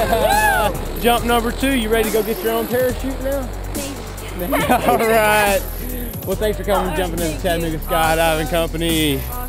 Jump number 2, you ready to go get your own parachute now? All right. Well, thanks for coming and jumping in the Chattanooga Skydiving Company.